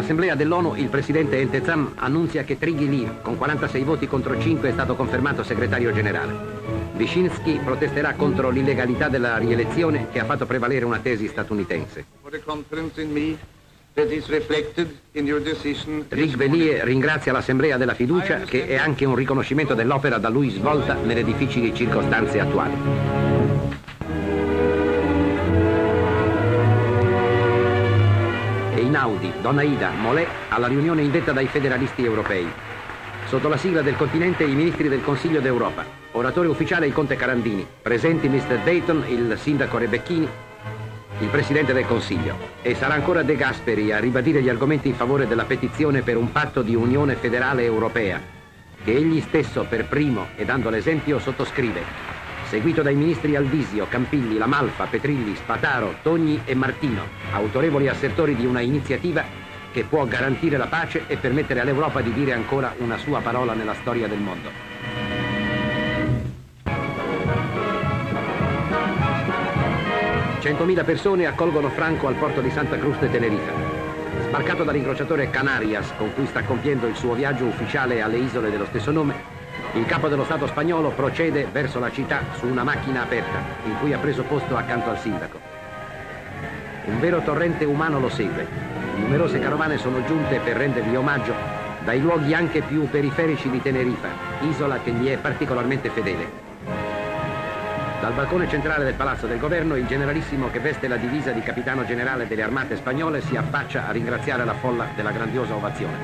All'Assemblea dell'ONU il presidente Entezam annunzia che Trigili, con 46 voti contro 5, è stato confermato segretario generale. Wyszynski protesterà contro l'illegalità della rielezione che ha fatto prevalere una tesi statunitense. Trigvelie ringrazia l'Assemblea della fiducia, che è anche un riconoscimento dell'opera da lui svolta nelle difficili circostanze attuali. Einaudi, Donna Molè alla riunione indetta dai federalisti europei. Sotto la sigla del continente i ministri del Consiglio d'Europa. Oratore ufficiale il conte Carandini. Presenti Mr. Dayton, il sindaco Rebecchini, il presidente del Consiglio. E sarà ancora De Gasperi a ribadire gli argomenti in favore della petizione per un patto di unione federale europea, che egli stesso per primo e dando l'esempio sottoscrive, seguito dai ministri Alvisio, Campilli, Lamalfa, Petrilli, Spataro, Togni e Martino, autorevoli assertori di una iniziativa che può garantire la pace e permettere all'Europa di dire ancora una sua parola nella storia del mondo. 100.000 persone accolgono Franco al porto di Santa Cruz de Tenerife. Sbarcato dall'incrociatore Canarias, con cui sta compiendo il suo viaggio ufficiale alle isole dello stesso nome, il capo dello Stato spagnolo procede verso la città su una macchina aperta, in cui ha preso posto accanto al sindaco. Un vero torrente umano lo segue. Numerose carovane sono giunte per rendergli omaggio dai luoghi anche più periferici di Tenerife, isola che gli è particolarmente fedele. Dal balcone centrale del Palazzo del Governo, il generalissimo che veste la divisa di capitano generale delle armate spagnole si affaccia a ringraziare la folla della grandiosa ovazione.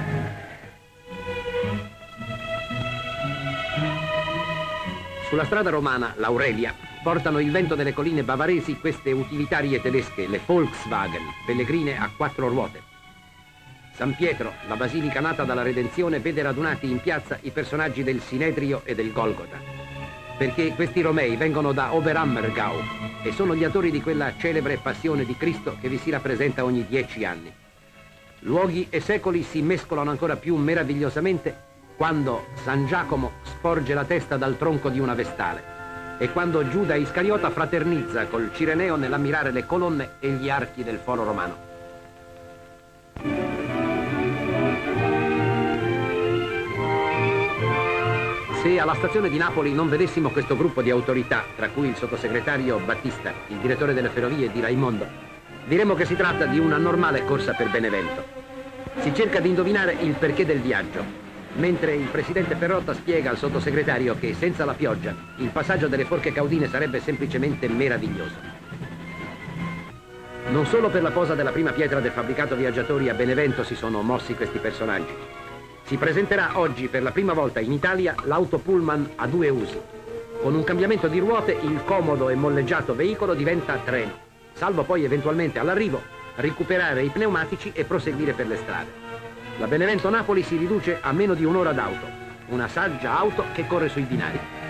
Sulla strada romana, l'Aurelia, portano il vento delle colline bavaresi queste utilitarie tedesche, le Volkswagen, pellegrine a 4 ruote. San Pietro, la basilica nata dalla Redenzione, vede radunati in piazza i personaggi del Sinedrio e del Golgota, perché questi Romei vengono da Oberammergau e sono gli autori di quella celebre passione di Cristo che vi si rappresenta ogni 10 anni. Luoghi e secoli si mescolano ancora più meravigliosamente quando San Giacomo sporge la testa dal tronco di una vestale e quando Giuda Iscariota fraternizza col Cireneo nell'ammirare le colonne e gli archi del Foro Romano. Se alla stazione di Napoli non vedessimo questo gruppo di autorità, tra cui il sottosegretario Battista, il direttore delle ferrovie di Raimondo, diremmo che si tratta di una normale corsa per Benevento. Si cerca di indovinare il perché del viaggio, mentre il presidente Perrotta spiega al sottosegretario che senza la pioggia il passaggio delle forche caudine sarebbe semplicemente meraviglioso. Non solo per la posa della prima pietra del fabbricato viaggiatori a Benevento si sono mossi questi personaggi. Si presenterà oggi per la prima volta in Italia l'auto pullman a 2 usi. Con un cambiamento di ruote il comodo e molleggiato veicolo diventa treno, salvo poi eventualmente all'arrivo recuperare i pneumatici e proseguire per le strade. La Benevento-Napoli si riduce a meno di un'ora d'auto, una saggia auto che corre sui binari.